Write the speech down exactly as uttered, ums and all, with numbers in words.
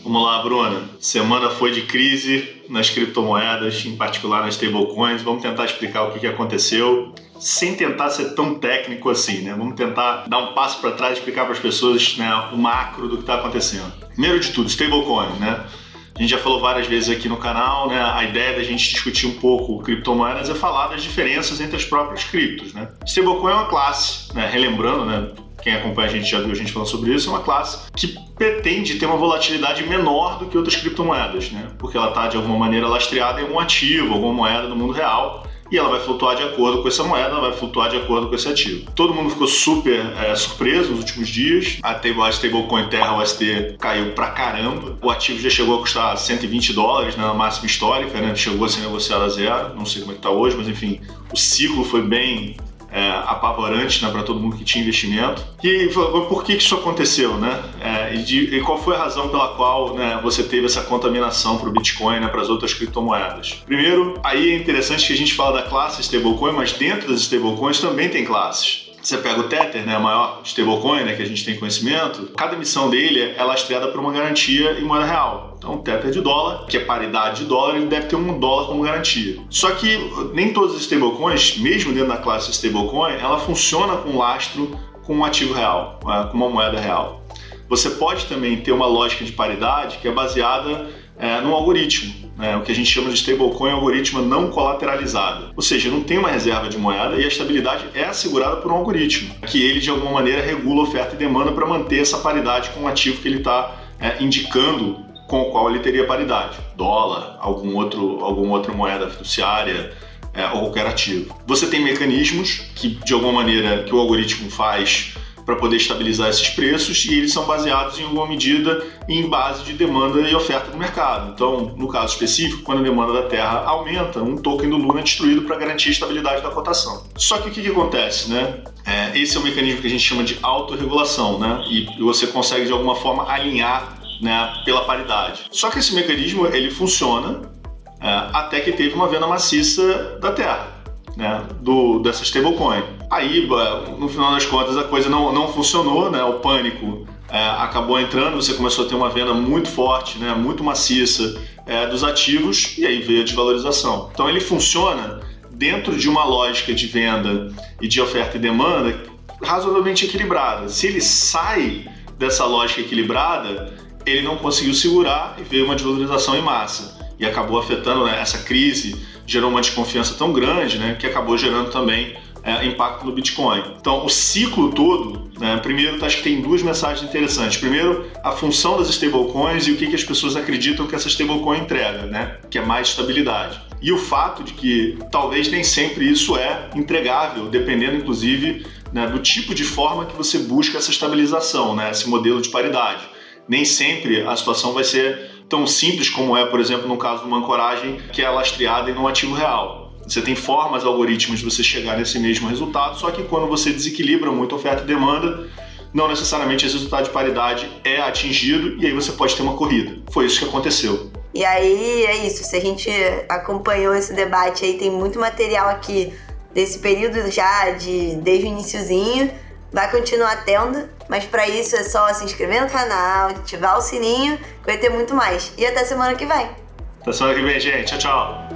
Vamos lá, Bruna. Semana foi de crise nas criptomoedas, em particular nas stablecoins. Vamos tentar explicar o que aconteceu, sem tentar ser tão técnico assim, né? Vamos tentar dar um passo para trás e explicar para as pessoas, né, o macro do que está acontecendo. Primeiro de tudo, stablecoin, né? A gente já falou várias vezes aqui no canal, né? A ideia da gente discutir um pouco criptomoedas é falar das diferenças entre as próprias criptos, né? Stablecoin é uma classe, né? Relembrando, né? Quem acompanha a gente já viu a gente falando sobre isso, é uma classe que pretende ter uma volatilidade menor do que outras criptomoedas, né? Porque ela está, de alguma maneira, lastreada em algum ativo, alguma moeda do mundo real, e ela vai flutuar de acordo com essa moeda, ela vai flutuar de acordo com esse ativo. Todo mundo ficou super é, surpreso nos últimos dias. A stablecoin Terra U S D caiu pra caramba. O ativo já chegou a custar cento e vinte dólares, né, na máxima histórica, né? Chegou a ser negociado a zero. Não sei como é que tá hoje, mas enfim, o ciclo foi bem É, apavorante, né, para todo mundo que tinha investimento. E por que, que isso aconteceu, né? É, e, de, e qual foi a razão pela qual, né, você teve essa contaminação para o Bitcoin, né, para as outras criptomoedas? Primeiro, aí é interessante que a gente fala da classe stablecoin, mas dentro das stablecoins também tem classes. Você pega o Tether, né, a maior stablecoin, né, que a gente tem conhecimento, cada emissão dele é lastreada por uma garantia em moeda real. Então, o Tether de dólar, que é paridade de dólar, ele deve ter um dólar como garantia. Só que nem todas as stablecoins, mesmo dentro da classe stablecoin, ela funciona com lastro com um ativo real, com uma moeda real. Você pode também ter uma lógica de paridade que é baseada é, num algoritmo. É, o que a gente chama de stablecoin, algoritmo não colateralizado. Ou seja, não tem uma reserva de moeda e a estabilidade é assegurada por um algoritmo, que ele de alguma maneira regula oferta e demanda para manter essa paridade com o ativo que ele está é, indicando com o qual ele teria paridade. Dólar, algum outro, alguma outra moeda fiduciária é, ou qualquer ativo. Você tem mecanismos que de alguma maneira que o algoritmo faz para poder estabilizar esses preços e eles são baseados em alguma medida em base de demanda e oferta do mercado. Então, no caso específico, quando a demanda da Terra aumenta, um token do Luna é destruído para garantir a estabilidade da cotação. Só que o que, que acontece, né? É, esse é o mecanismo que a gente chama de autorregulação, né? E você consegue de alguma forma alinhar, né, pela paridade. Só que esse mecanismo ele funciona é, até que teve uma venda maciça da Terra. Né, do, dessa stablecoin. Aí, no final das contas, a coisa não, não funcionou, né, o pânico é, acabou entrando, você começou a ter uma venda muito forte, né, muito maciça é, dos ativos, e aí veio a desvalorização. Então ele funciona dentro de uma lógica de venda e de oferta e demanda razoavelmente equilibrada. Se ele sai dessa lógica equilibrada, ele não conseguiu segurar e veio uma desvalorização em massa. E acabou afetando, né, essa crise, gerou uma desconfiança tão grande, né, que acabou gerando também é, impacto no Bitcoin. Então, o ciclo todo, né, primeiro, acho que tem duas mensagens interessantes. Primeiro, a função das stablecoins e o que, que as pessoas acreditam que essa stablecoin entrega, né, que é mais estabilidade. E o fato de que talvez nem sempre isso é entregável, dependendo, inclusive, né, do tipo de forma que você busca essa estabilização, né, esse modelo de paridade. Nem sempre a situação vai ser tão simples como é, por exemplo, no caso de uma ancoragem que é lastreada em um ativo real. Você tem formas, algoritmos de você chegar nesse mesmo resultado, só que quando você desequilibra muito oferta e demanda, não necessariamente esse resultado de paridade é atingido e aí você pode ter uma corrida. Foi isso que aconteceu. E aí é isso, se a gente acompanhou esse debate aí, tem muito material aqui desse período já, de, desde o iniciozinho, vai continuar tendo, mas para isso é só se inscrever no canal, ativar o sininho, que vai ter muito mais. E até semana que vem. Até semana que vem, gente. Tchau, tchau.